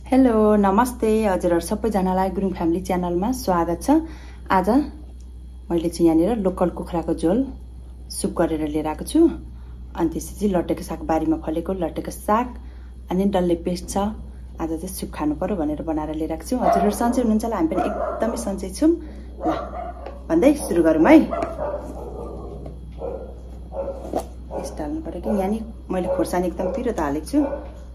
Hello नमस्ते हजुरहरु सबैजनालाई Gurung family च्यानलमा स्वागत छ। आज मैले चाहिँ यहाँनिर लोकल कुखुराको झोल सुप गरेर लिएर आएको छु। अनि त्यसपछि लट्टेको साग बारीमा फलेको लट्टेको साग अनि डल्ले पेस्ट छ। आज चाहिँ सुप खानु पर्यो भनेर बनाएर लिएर आएको छु। हजुरहरु सन्चै हुनुहुन्छ होला? हामी पनि एकदमै सन्चै छौं। ल भन्दै सुरु गरौँ है। पेस्ट हाल्नु पर्यो कि यहाँ नि मैले खोर्सानी एकदम पिरो त हालेको छु।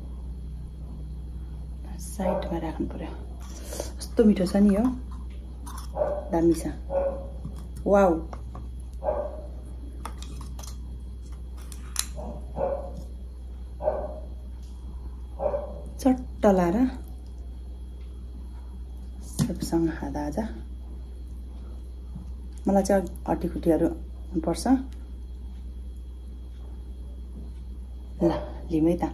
साइडमा राख्नु पर्यो। कस्तो मिठो छ नि यो, दामी छ। वाउ, चट्ट लाएर सबसँग खाँदा आज मलाई चाहिँ हड्डीखुट्टीहरू मनपर्छ। ल लिउँ है त।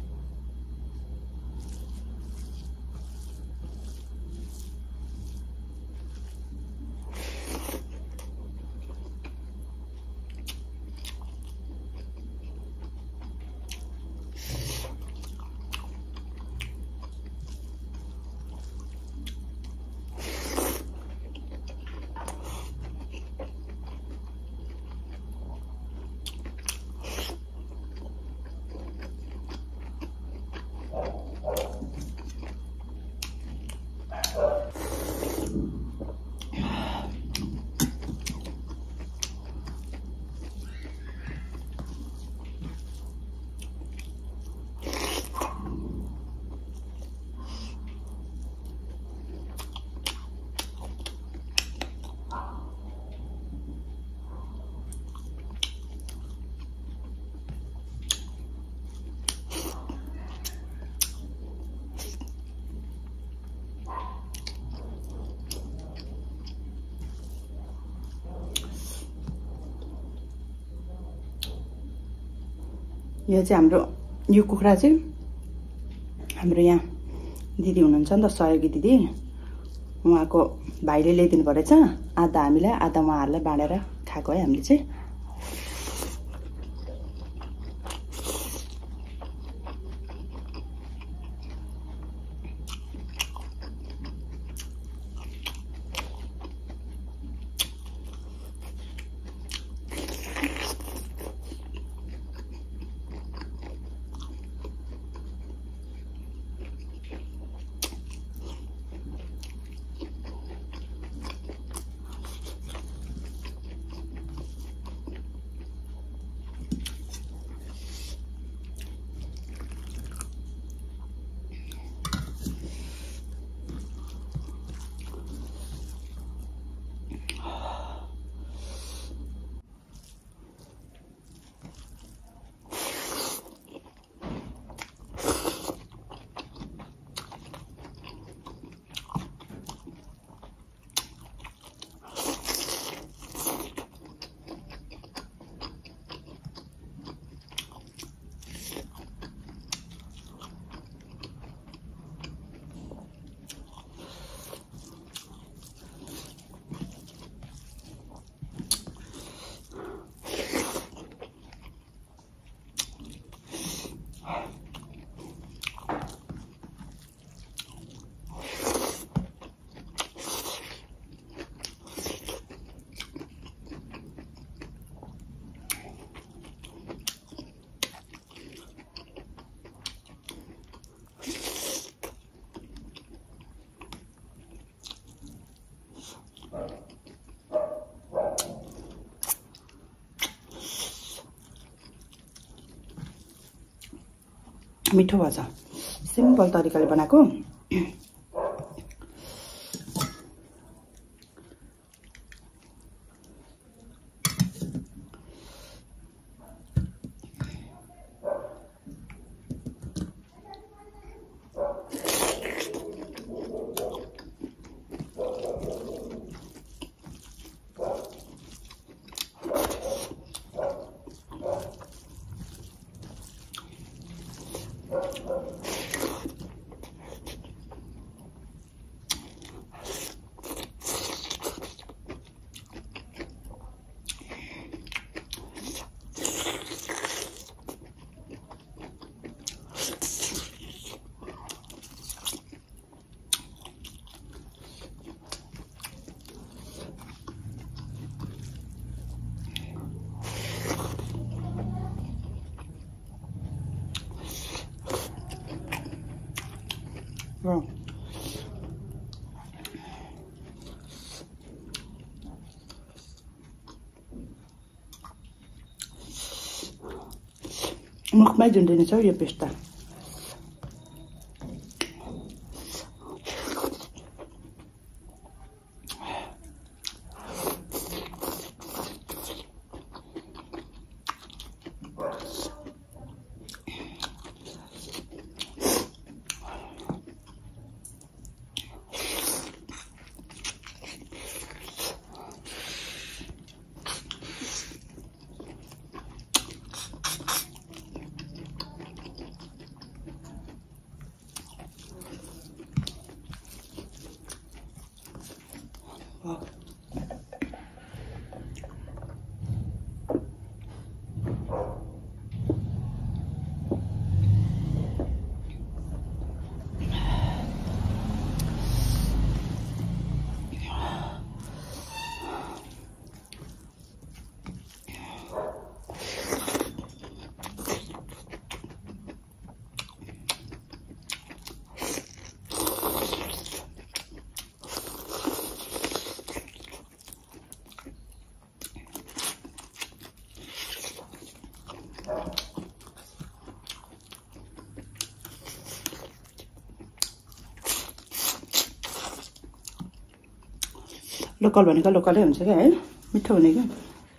यो चाहिँ हाम्रो यो कुखुरा चाहिँ हाम्रो यहाँ दिदी हुनुहुन्छ नि त, सहयोगी दिदी, उहाँको भाइले ल्याइदिनु परेछ। आधा हामीलाई आधा उहाँहरूलाई बाँडेर खाएको है हामीले चाहिँ। मिठो भएछ, सिम्पल तरिकाले बनाएको। मुखमै झुन्डिने छ यो पेस्ट त। लोकल भनेको लोकलै हुन्छ क्या है, मिठो हुने क्या।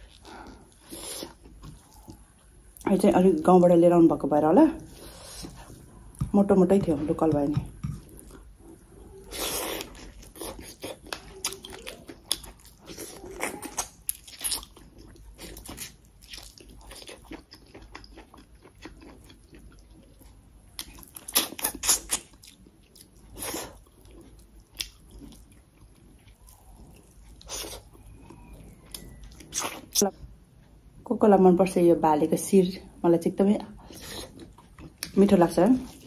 यो चाहिँ अलिक गाउँबाट लिएर आउनु भएको भएर होला, मोटो मोटै थियो, लोकल भयो नि। कोकोलाई मनपर्छ यो भालेको शिर, मलाई चाहिँ एकदमै मिठो लाग्छ।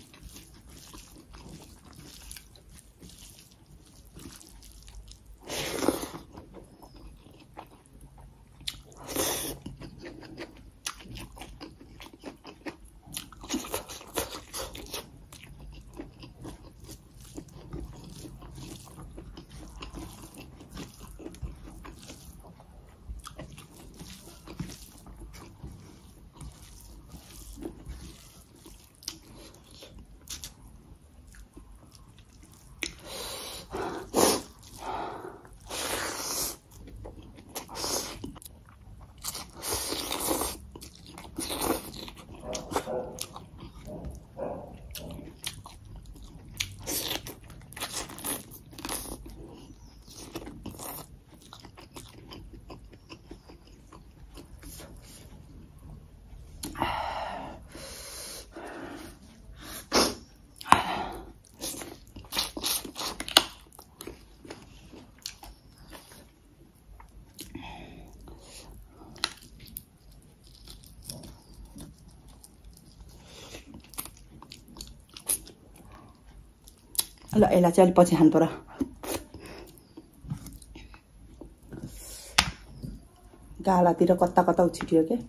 ल यसलाई चाहिँ अलिक पछि खानु पर्यो। गालातिर कता कता उछिट्यो के।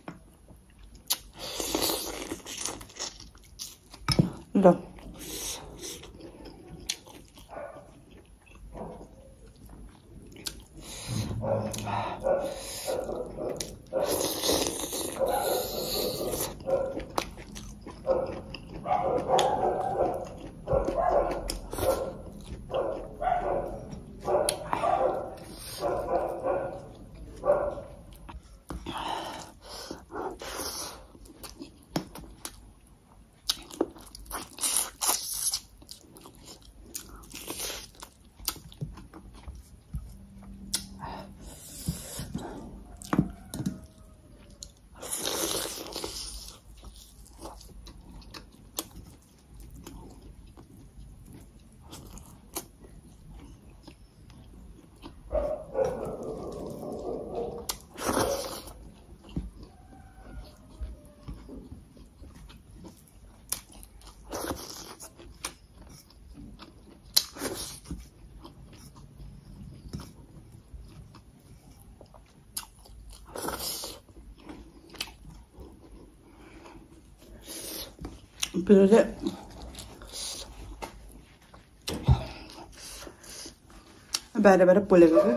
ल पिरो चाहिँ बाहिर पोलेको क्या।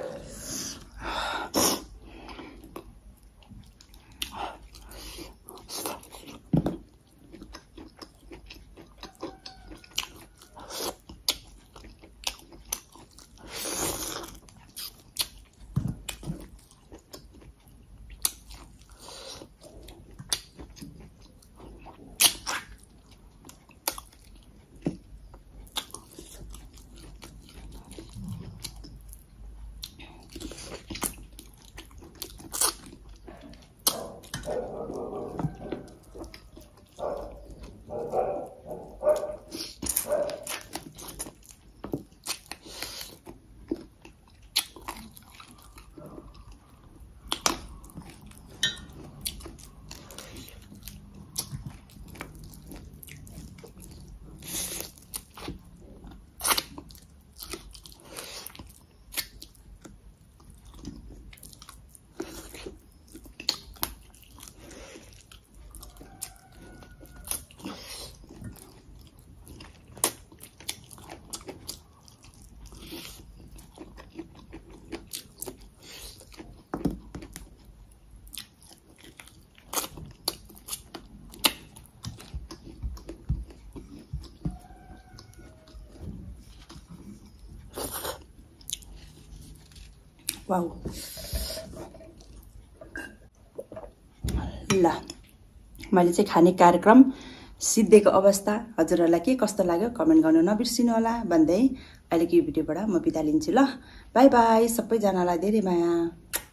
वाउ ल मैले चाहिँ खाने कार्यक्रम सिद्धेको अवस्था हजुरहरूलाई के कस्तो लाग्यो कमेन्ट गर्नु नबिर्सिनु होला भन्दै अहिलेको यो भिडियोबाट म बिदा लिन्छु ल। बाई बाई सबैजनालाई धेरै माया।